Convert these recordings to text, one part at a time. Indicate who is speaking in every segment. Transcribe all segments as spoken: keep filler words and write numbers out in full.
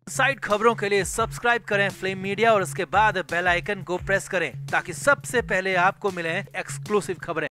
Speaker 1: Side खबरों के लिए सब्सक्राइब करें फ्लेम मीडिया और उसके बाद बेल आइकन को प्रेस करें ताकि सबसे पहले आपको मिले एक्सक्लूसिव खबरें।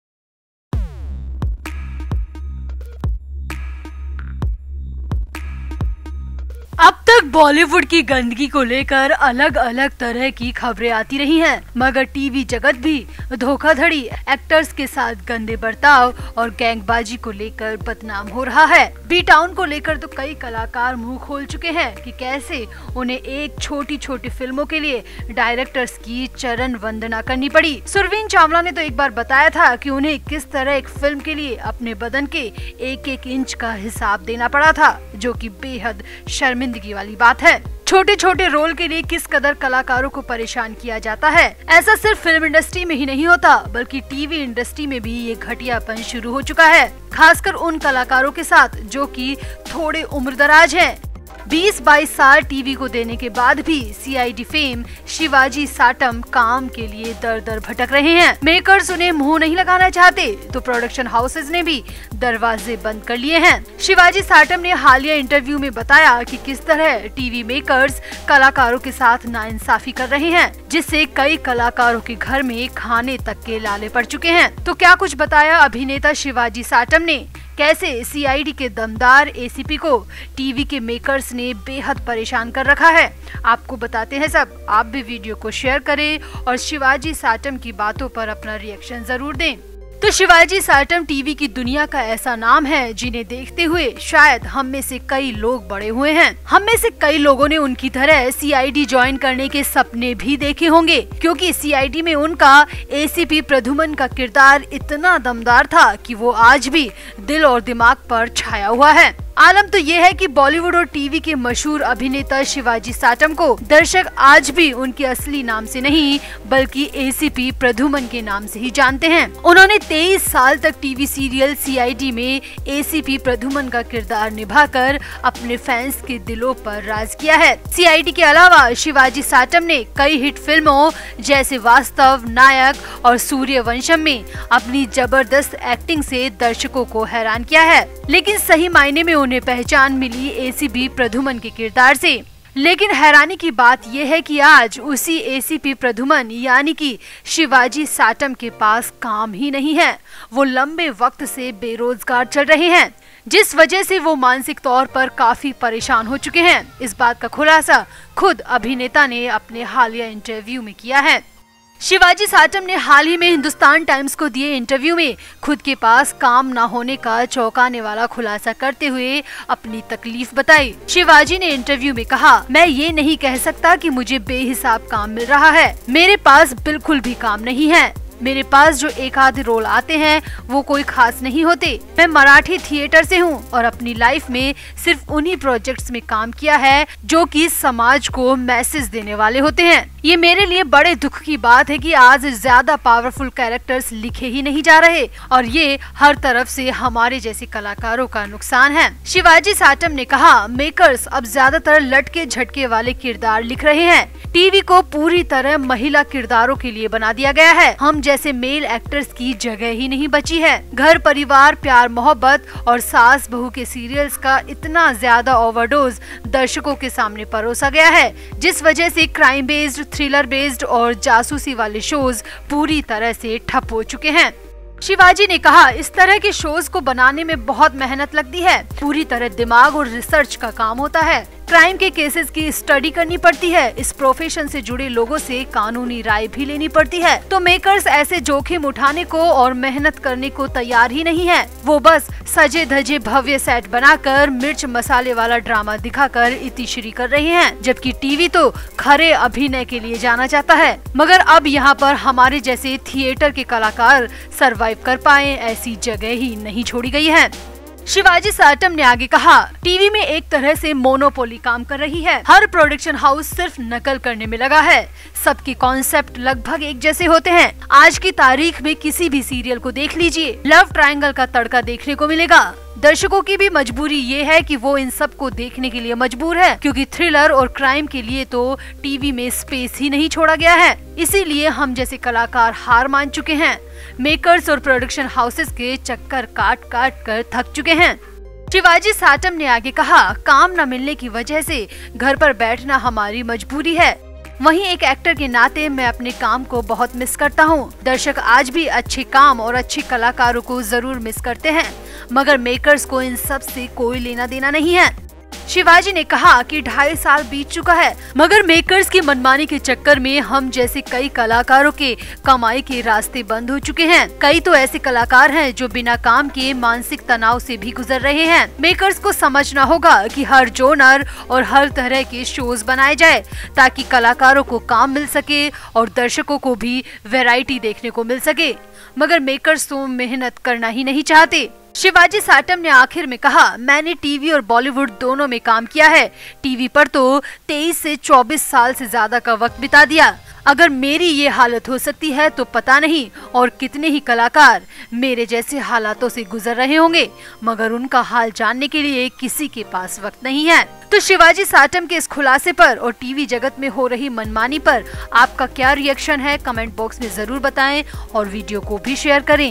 Speaker 2: अब तक बॉलीवुड की गंदगी को लेकर अलग अलग तरह की खबरें आती रही हैं, मगर टीवी जगत भी धोखाधड़ी, एक्टर्स के साथ गंदे बर्ताव और गैंगबाजी को लेकर बदनाम हो रहा है। बी टाउन को लेकर तो कई कलाकार मुंह खोल चुके हैं कि कैसे उन्हें एक छोटी छोटी फिल्मों के लिए डायरेक्टर्स की चरण वंदना करनी पड़ी। सुरवीन चावला ने तो एक बार बताया था कि उन्हें किस तरह एक फिल्म के लिए अपने बदन के एक एक इंच का हिसाब देना पड़ा था, जो कि बेहद शर्मिंदगी वाली बात है। छोटे छोटे रोल के लिए किस कदर कलाकारों को परेशान किया जाता है। ऐसा सिर्फ फिल्म इंडस्ट्री में ही नहीं होता, बल्कि टीवी इंडस्ट्री में भी ये घटियापन शुरू हो चुका है, खासकर उन कलाकारों के साथ जो कि थोड़े उम्रदराज हैं। बीस बाईस साल टीवी को देने के बाद भी सीआईडी फेम शिवाजी साटम काम के लिए दर दर भटक रहे हैं। मेकर्स उन्हें मुंह नहीं लगाना चाहते तो प्रोडक्शन हाउसेज ने भी दरवाजे बंद कर लिए हैं। शिवाजी साटम ने हालिया इंटरव्यू में बताया कि किस तरह टीवी मेकर्स कलाकारों के साथ नाइंसाफी कर रहे हैं, जिससे कई कलाकारों के घर में खाने तक के लाले पड़ चुके हैं। तो क्या कुछ बताया अभिनेता शिवाजी साटम ने, कैसे सीआईडी के दमदार एसीपी को टीवी के मेकर्स ने बेहद परेशान कर रखा है, आपको बताते हैं सब। आप भी वीडियो को शेयर करें और शिवाजी साटम की बातों पर अपना रिएक्शन जरूर दें। तो शिवाजी साटम टीवी की दुनिया का ऐसा नाम है जिन्हें देखते हुए शायद हम में से कई लोग बड़े हुए हैं। हम में से कई लोगों ने उनकी तरह सीआईडी ज्वाइन करने के सपने भी देखे होंगे, क्योंकि सीआईडी में उनका एसीपी प्रद्युमन का किरदार इतना दमदार था कि वो आज भी दिल और दिमाग पर छाया हुआ है। आलम तो ये है कि बॉलीवुड और टीवी के मशहूर अभिनेता शिवाजी साटम को दर्शक आज भी उनके असली नाम से नहीं बल्कि एसीपी प्रद्युमन के नाम से ही जानते हैं। उन्होंने तेईस साल तक टीवी सीरियल सीआईडी में एसीपी प्रद्युमन का किरदार निभाकर अपने फैंस के दिलों पर राज किया है। सीआईडी के अलावा शिवाजी साटम ने कई हिट फिल्मों जैसे वास्तव, नायक और सूर्यवंशम में अपनी जबरदस्त एक्टिंग से दर्शकों को हैरान किया है, लेकिन सही मायने में उन्हें पहचान मिली एसीपी प्रद्युमन के किरदार से। लेकिन हैरानी की बात यह है कि आज उसी एसीपी प्रद्युमन यानी कि शिवाजी साटम के पास काम ही नहीं है। वो लंबे वक्त से बेरोजगार चल रहे हैं, जिस वजह से वो मानसिक तौर पर काफी परेशान हो चुके हैं। इस बात का खुलासा खुद अभिनेता ने अपने हालिया इंटरव्यू में किया है। शिवाजी साटम ने हाल ही में हिंदुस्तान टाइम्स को दिए इंटरव्यू में खुद के पास काम न होने का चौंकाने वाला खुलासा करते हुए अपनी तकलीफ बताई। शिवाजी ने इंटरव्यू में कहा, मैं ये नहीं कह सकता कि मुझे बेहिसाब काम मिल रहा है, मेरे पास बिल्कुल भी काम नहीं है। मेरे पास जो एक आधे रोल आते हैं वो कोई खास नहीं होते। मैं मराठी थिएटर से हूँ और अपनी लाइफ में सिर्फ उन्हीं प्रोजेक्ट्स में काम किया है जो कि समाज को मैसेज देने वाले होते हैं। ये मेरे लिए बड़े दुख की बात है कि आज ज्यादा पावरफुल कैरेक्टर्स लिखे ही नहीं जा रहे और ये हर तरफ से हमारे जैसे कलाकारों का नुकसान है। शिवाजी साटम ने कहा, मेकर्स अब ज्यादातर लटके झटके वाले किरदार लिख रहे हैं। टीवी को पूरी तरह महिला किरदारों के लिए बना दिया गया है। हम जैसे मेल एक्टर्स की जगह ही नहीं बची है। घर परिवार, प्यार मोहब्बत और सास बहू के सीरियल्स का इतना ज्यादा ओवरडोज दर्शकों के सामने परोसा गया है, जिस वजह से क्राइम बेस्ड, थ्रिलर बेस्ड और जासूसी वाले शोज पूरी तरह से ठप हो चुके हैं। शिवाजी ने कहा, इस तरह के शोज को बनाने में बहुत मेहनत लगती है, पूरी तरह दिमाग और रिसर्च का काम होता है। क्राइम के केसेस की स्टडी करनी पड़ती है। इस प्रोफेशन से जुड़े लोगों से कानूनी राय भी लेनी पड़ती है। तो मेकर्स ऐसे जोखिम उठाने को और मेहनत करने को तैयार ही नहीं है। वो बस सजे धजे भव्य सेट बनाकर मिर्च मसाले वाला ड्रामा दिखाकर इतिश्री कर रहे हैं, जबकि टीवी तो खरे अभिनय के लिए जाना जाता है। मगर अब यहाँ पर हमारे जैसे थिएटर के कलाकार सरवाइव कर पाए ऐसी जगह ही नहीं छोड़ी गई है। शिवाजी साटम ने आगे कहा, टीवी में एक तरह से मोनोपोली काम कर रही है। हर प्रोडक्शन हाउस सिर्फ नकल करने में लगा है। सबके कॉन्सेप्ट लगभग एक जैसे होते हैं। आज की तारीख में किसी भी सीरियल को देख लीजिए, लव ट्रायंगल का तड़का देखने को मिलेगा। दर्शकों की भी मजबूरी ये है कि वो इन सब को देखने के लिए मजबूर है, क्योंकि थ्रिलर और क्राइम के लिए तो टीवी में स्पेस ही नहीं छोड़ा गया है। इसीलिए हम जैसे कलाकार हार मान चुके हैं। मेकर्स और प्रोडक्शन हाउसेस के चक्कर काट काट कर थक चुके हैं। शिवाजी साटम ने आगे कहा, काम न मिलने की वजह से घर पर बैठना हमारी मजबूरी है। वहीं एक एक्टर के नाते मैं अपने काम को बहुत मिस करता हूं। दर्शक आज भी अच्छे काम और अच्छे कलाकारों को जरूर मिस करते हैं, मगर मेकर्स को इन सब से कोई लेना देना नहीं है। शिवाजी ने कहा कि ढाई साल बीत चुका है, मगर मेकर्स की मनमानी के चक्कर में हम जैसे कई कलाकारों के कमाई के रास्ते बंद हो चुके हैं। कई तो ऐसे कलाकार हैं जो बिना काम के मानसिक तनाव से भी गुजर रहे हैं। मेकर्स को समझना होगा कि हर जोनर और हर तरह के शोज बनाए जाए ताकि कलाकारों को काम मिल सके और दर्शकों को भी वैरायटी देखने को मिल सके, मगर मेकर्स तो मेहनत करना ही नहीं चाहते। शिवाजी साटम ने आखिर में कहा, मैंने टीवी और बॉलीवुड दोनों में काम किया है। टीवी पर तो तेईस से चौबीस साल से ज्यादा का वक्त बिता दिया। अगर मेरी ये हालत हो सकती है तो पता नहीं और कितने ही कलाकार मेरे जैसे हालातों से गुजर रहे होंगे, मगर उनका हाल जानने के लिए किसी के पास वक्त नहीं है। तो शिवाजी साटम के इस खुलासे पर और टीवी जगत में हो रही मनमानी पर आपका क्या रिएक्शन है, कमेंट बॉक्स में जरूर बताएं और वीडियो को भी शेयर करें।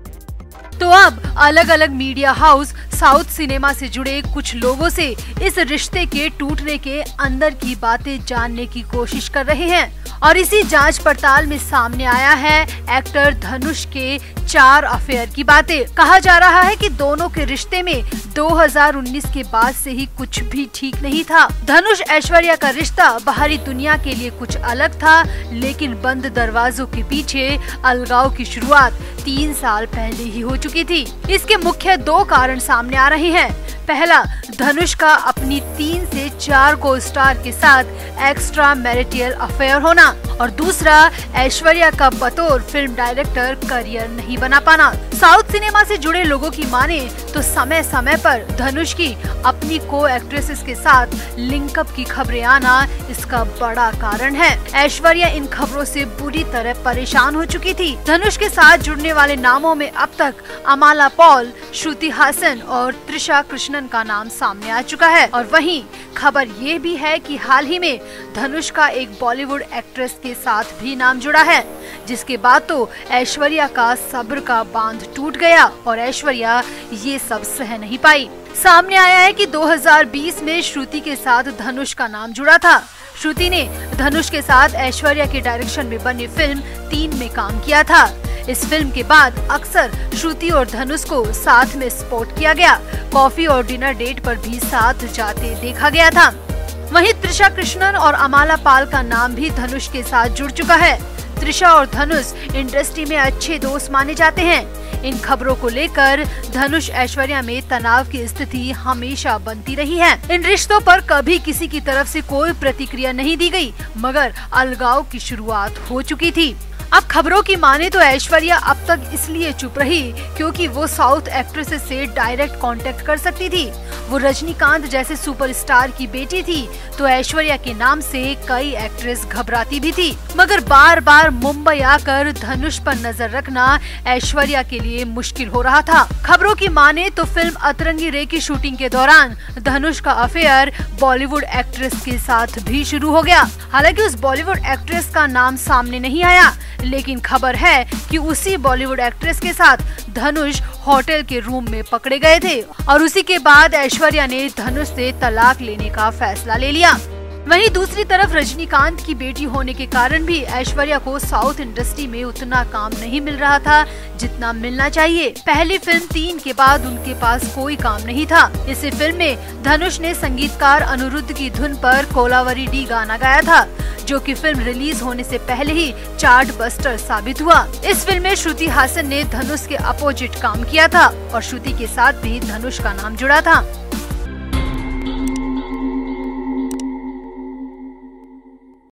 Speaker 2: तो अब अलग अलग मीडिया हाउस साउथ सिनेमा से जुड़े कुछ लोगों से इस रिश्ते के टूटने के अंदर की बातें जानने की कोशिश कर रहे हैं और इसी जांच पड़ताल में सामने आया है एक्टर धनुष के चार अफेयर की बातें। कहा जा रहा है कि दोनों के रिश्ते में दो हज़ार उन्नीस के बाद से ही कुछ भी ठीक नहीं था। धनुष ऐश्वर्या का रिश्ता बाहरी दुनिया के लिए कुछ अलग था, लेकिन बंद दरवाजों के पीछे अलगाव की शुरुआत तीन साल पहले ही हो चुकी थी। इसके मुख्य दो कारण सामने आ रहे हैं। पहला, धनुष का अपनी तीन से चार को स्टार के साथ एक्स्ट्रा मैरिटल अफेयर होना और दूसरा, ऐश्वर्या का बतौर फिल्म डायरेक्टर करियर नहीं बना पाना। साउथ सिनेमा से जुड़े लोगों की माने तो समय समय पर धनुष की अपनी को एक्ट्रेसेस के साथ लिंकअप की खबरें आना इसका बड़ा कारण है। ऐश्वर्या इन खबरों से बुरी तरह परेशान हो चुकी थी। धनुष के साथ जुड़ने वाले नामों में अब तक अमाला पॉल, श्रुति हासन और त्रिशा कृष्णन का नाम सामने आ चुका है। और वहीं खबर ये भी है कि हाल ही में धनुष का एक बॉलीवुड एक्ट्रेस के साथ भी नाम जुड़ा है, जिसके बाद तो ऐश्वर्या का सब्र का बांध टूट गया और ऐश्वर्या ये सब सह नहीं पाई। सामने आया है कि दो हज़ार बीस में श्रुति के साथ धनुष का नाम जुड़ा था। श्रुति ने धनुष के साथ ऐश्वर्या के डायरेक्शन में बनी फिल्म तीन में काम किया था। इस फिल्म के बाद अक्सर श्रुति और धनुष को साथ में स्पॉट किया गया। कॉफी और डिनर डेट पर भी साथ जाते देखा गया था। वहीं त्रिशा कृष्णन और अमाला पाल का नाम भी धनुष के साथ जुड़ चुका है। त्रिशा और धनुष इंडस्ट्री में अच्छे दोस्त माने जाते हैं। इन खबरों को लेकर धनुष ऐश्वर्या में तनाव की स्थिति हमेशा बनती रही है। इन रिश्तों पर कभी किसी की तरफ से कोई प्रतिक्रिया नहीं दी गई, मगर अलगाव की शुरुआत हो चुकी थी। अब खबरों की माने तो ऐश्वर्या अब तक इसलिए चुप रही क्योंकि वो साउथ एक्ट्रेसेस से डायरेक्ट कांटेक्ट कर सकती थी। वो रजनीकांत जैसे सुपरस्टार की बेटी थी, तो ऐश्वर्या के नाम से कई एक्ट्रेस घबराती भी थी। मगर बार बार मुंबई आकर धनुष पर नजर रखना ऐश्वर्या के लिए मुश्किल हो रहा था। खबरों की माने तो फिल्म अतरंगी रे की शूटिंग के दौरान धनुष का अफेयर बॉलीवुड एक्ट्रेस के साथ भी शुरू हो गया। हालांकि उस बॉलीवुड एक्ट्रेस का नाम सामने नहीं आया, लेकिन खबर है कि उसी बॉलीवुड एक्ट्रेस के साथ धनुष होटल के रूम में पकड़े गए थे और उसी के बाद ऐश्वर्या ने धनुष से तलाक लेने का फैसला ले लिया। वहीं दूसरी तरफ रजनीकांत की बेटी होने के कारण भी ऐश्वर्या को साउथ इंडस्ट्री में उतना काम नहीं मिल रहा था जितना मिलना चाहिए। पहली फिल्म तीन के बाद उनके पास कोई काम नहीं था। इसी फिल्म में धनुष ने संगीतकार अनिरुद्ध की धुन पर कोलावरी डी गाना गाया था, जो कि फिल्म रिलीज होने से पहले ही चार्ट बस्टर साबित हुआ। इस फिल्म में श्रुति हासन ने धनुष के अपोजिट काम किया था और श्रुति के साथ भी धनुष का नाम जुड़ा था।